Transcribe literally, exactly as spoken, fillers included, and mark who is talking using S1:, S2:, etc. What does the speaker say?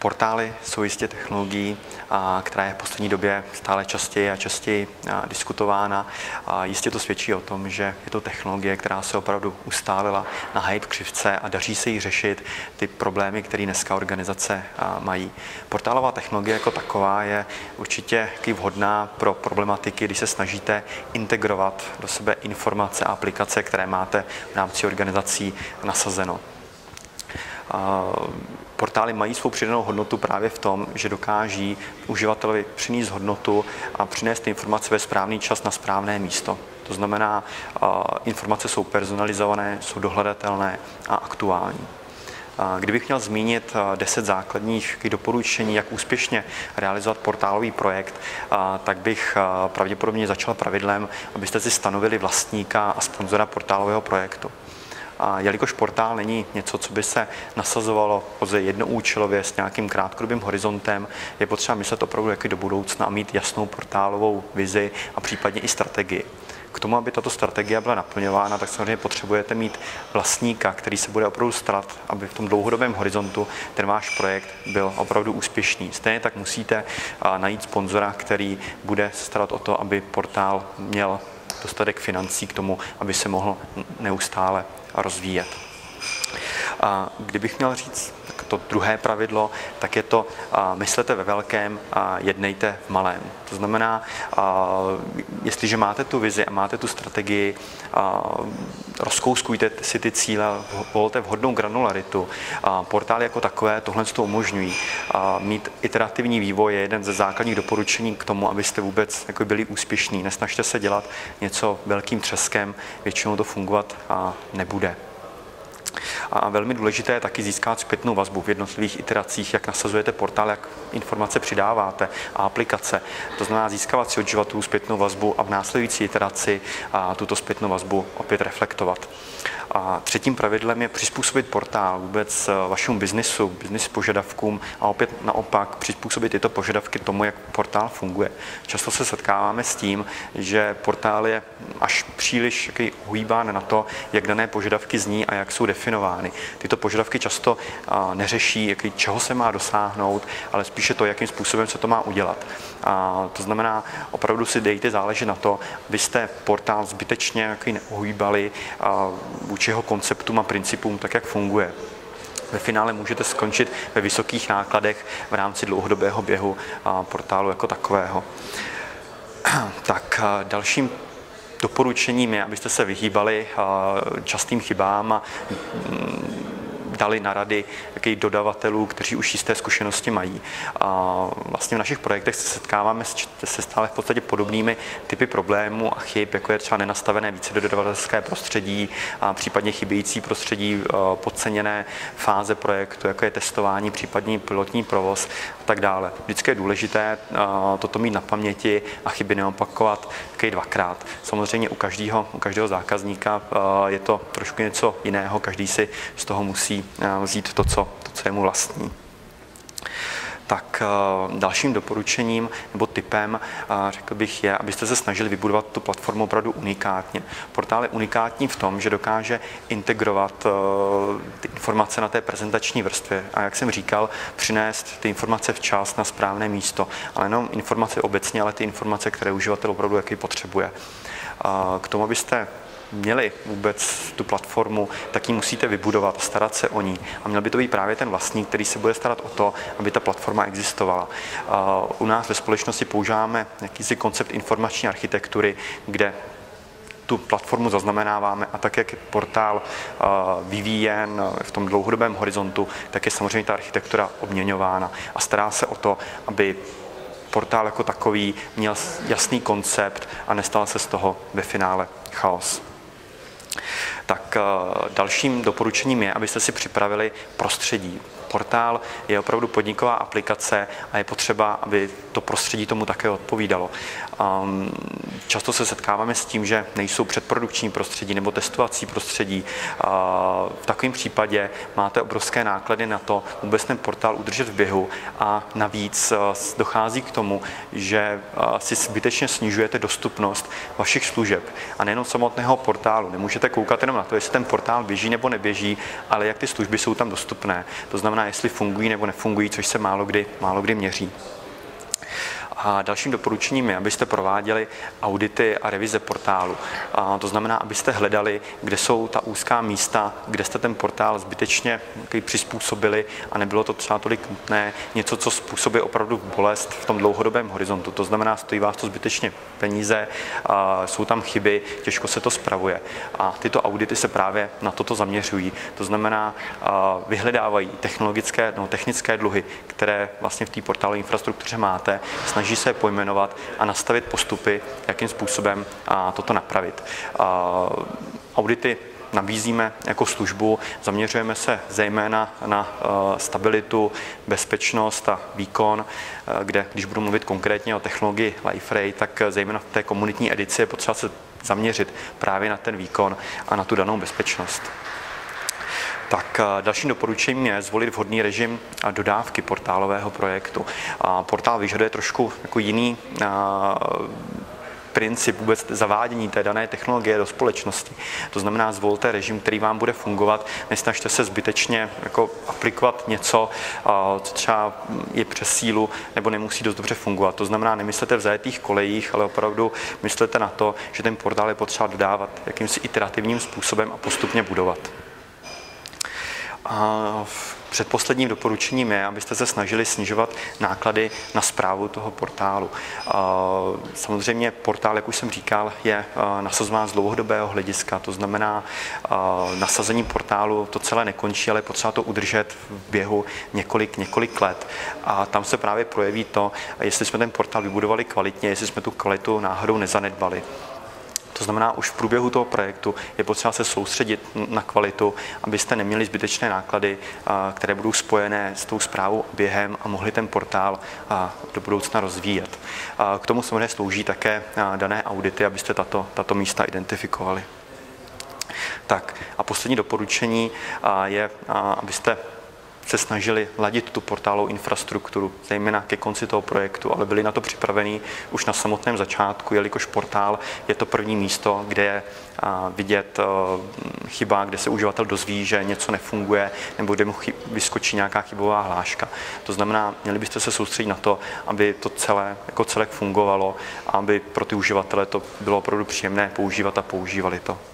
S1: Portály jsou jistě technologií, která je v poslední době stále častěji a častěji diskutována. Jistě to svědčí o tom, že je to technologie, která se opravdu ustálila na hype křivce a daří se jí řešit ty problémy, které dneska organizace mají. Portálová technologie jako taková je určitě vhodná pro problematiky, když se snažíte integrovat do sebe informace a aplikace, které máte v rámci organizací nasazeno. Portály mají svou přidanou hodnotu právě v tom, že dokáží uživateli přinést hodnotu a přinést informace ve správný čas na správné místo. To znamená, informace jsou personalizované, jsou dohledatelné a aktuální. Kdybych měl zmínit deset základních doporučení, jak úspěšně realizovat portálový projekt, tak bych pravděpodobně začal pravidlem, abyste si stanovili vlastníka a sponzora portálového projektu. A jelikož portál není něco, co by se nasazovalo pouze jednoúčelově s nějakým krátkodobým horizontem, je potřeba myslet opravdu jak i do budoucna a mít jasnou portálovou vizi a případně i strategii. K tomu, aby tato strategie byla naplňována, tak samozřejmě potřebujete mít vlastníka, který se bude opravdu starat, aby v tom dlouhodobém horizontu ten váš projekt byl opravdu úspěšný. Stejně tak musíte najít sponzora, který bude se starat o to, aby portál měl dostatek financí k tomu, aby se mohl neustále rozvíjet. A kdybych měl říct to druhé pravidlo, tak je to myslete ve velkém a jednejte v malém. To znamená, jestliže máte tu vizi a máte tu strategii, rozkouskujte si ty cíle, volte vhodnou granularitu. Portály jako takové tohle to umožňují. Mít iterativní vývoj je jeden ze základních doporučení k tomu, abyste vůbec jako byli úspěšní. Nesnažte se dělat něco velkým třeskem, většinou to fungovat nebude. A velmi důležité je taky získat zpětnou vazbu v jednotlivých iteracích, jak nasazujete portál, jak informace přidáváte a aplikace. To znamená získávat si od uživatelů zpětnou vazbu a v následující iteraci a tuto zpětnou vazbu opět reflektovat. A třetím pravidlem je přizpůsobit portál vůbec vašemu biznisu, biznis požadavkům a opět naopak přizpůsobit tyto požadavky tomu, jak portál funguje. Často se setkáváme s tím, že portál je až příliš uhýbán na to, jak dané požadavky zní a jak jsou definovány. Tyto požadavky často neřeší, jaký, čeho se má dosáhnout, ale spíše to, jakým způsobem se to má udělat. A to znamená, opravdu si dejte záležet na to, abyste portál zbytečně neuhýbali vůči jeho konceptům a principům, tak jak funguje. Ve finále můžete skončit ve vysokých nákladech v rámci dlouhodobého běhu portálu jako takového. Tak dalším doporučením je, abyste se vyhýbali častým chybám a dali na rady dodavatelů, kteří už jisté zkušenosti mají. A vlastně v našich projektech se setkáváme se stále v podstatě podobnými typy problémů a chyb, jako je třeba nenastavené více dodavatelské prostředí a případně chybějící prostředí, podceněné fáze projektu, jako je testování, případně pilotní provoz a tak dále. Vždycky je důležité toto mít na paměti a chyby neopakovat taky dvakrát. Samozřejmě u každého, u každého zákazníka je to trošku něco jiného, každý si z toho musí vzít to, co, to, co je mu vlastní. Tak dalším doporučením nebo tipem, řekl bych, je, abyste se snažili vybudovat tu platformu opravdu unikátně. Portál je unikátní v tom, že dokáže integrovat ty informace na té prezentační vrstvě a, jak jsem říkal, přinést ty informace včas na správné místo. Ale jenom informace obecně, ale ty informace, které uživatel opravdu jaký potřebuje. K tomu, abyste měli vůbec tu platformu, tak ji musíte vybudovat, starat se o ní. A měl by to být právě ten vlastník, který se bude starat o to, aby ta platforma existovala. U nás ve společnosti používáme jakýsi koncept informační architektury, kde tu platformu zaznamenáváme a tak, jak je portál vyvíjen v tom dlouhodobém horizontu, tak je samozřejmě ta architektura obměňována a stará se o to, aby portál jako takový měl jasný koncept a nestal se z toho ve finále chaos. Tak dalším doporučením je, abyste si připravili prostředí. Portál je opravdu podniková aplikace a je potřeba, aby to prostředí tomu také odpovídalo. Často se setkáváme s tím, že nejsou předprodukční prostředí nebo testovací prostředí. V takovém případě máte obrovské náklady na to vůbec ten portál udržet v běhu a navíc dochází k tomu, že si zbytečně snižujete dostupnost vašich služeb a nejenom samotného portálu. Nemůžete koukat koukat jenom na to, jestli ten portál běží nebo neběží, ale jak ty služby jsou tam dostupné. To znamená, jestli fungují nebo nefungují, což se málo kdy, málo kdy měří. A dalším doporučením je, abyste prováděli audity a revize portálu. A to znamená, abyste hledali, kde jsou ta úzká místa, kde jste ten portál zbytečně přizpůsobili a nebylo to třeba tolik nutné, něco, co způsobí opravdu bolest v tom dlouhodobém horizontu. To znamená, stojí vás to zbytečně peníze, jsou tam chyby, těžko se to spravuje. A tyto audity se právě na toto zaměřují. To znamená, vyhledávají technologické, no, technické dluhy, které vlastně v té portálové infrastruktuře máte, snaží se pojmenovat a nastavit postupy, jakým způsobem a toto napravit. A audity nabízíme jako službu, zaměřujeme se zejména na stabilitu, bezpečnost a výkon, kde, když budu mluvit konkrétně o technologii Liferay, tak zejména v té komunitní edici je potřeba se zaměřit právě na ten výkon a na tu danou bezpečnost. Tak dalším doporučením je zvolit vhodný režim dodávky portálového projektu. Portál vyžaduje trošku jako jiný princip vůbec zavádění té dané technologie do společnosti. To znamená, zvolte režim, který vám bude fungovat, nesnažte se zbytečně jako aplikovat něco, co třeba je přes sílu nebo nemusí dost dobře fungovat. To znamená, nemyslete v zajetých kolejích, ale opravdu myslete na to, že ten portál je potřeba dodávat jakýmsi iterativním způsobem a postupně budovat. A předposledním doporučením je, abyste se snažili snižovat náklady na správu toho portálu. Samozřejmě portál, jak už jsem říkal, je nasazován z dlouhodobého hlediska, to znamená, nasazení portálu to celé nekončí, ale je potřeba to udržet v běhu několik, několik let. A tam se právě projeví to, jestli jsme ten portál vybudovali kvalitně, jestli jsme tu kvalitu náhodou nezanedbali. To znamená, už v průběhu toho projektu je potřeba se soustředit na kvalitu, abyste neměli zbytečné náklady, které budou spojené s tou správou a během a mohli ten portál do budoucna rozvíjet. K tomu samozřejmě slouží také dané audity, abyste tato, tato místa identifikovali. Tak a poslední doporučení je, abyste se snažili ladit tu portálovou infrastrukturu, zejména ke konci toho projektu, ale byli na to připravení už na samotném začátku, jelikož portál je to první místo, kde je vidět chyba, kde se uživatel dozví, že něco nefunguje, nebo kde mu vyskočí nějaká chybová hláška. To znamená, měli byste se soustředit na to, aby to celé jako celek fungovalo, aby pro ty uživatele to bylo opravdu příjemné používat a používali to.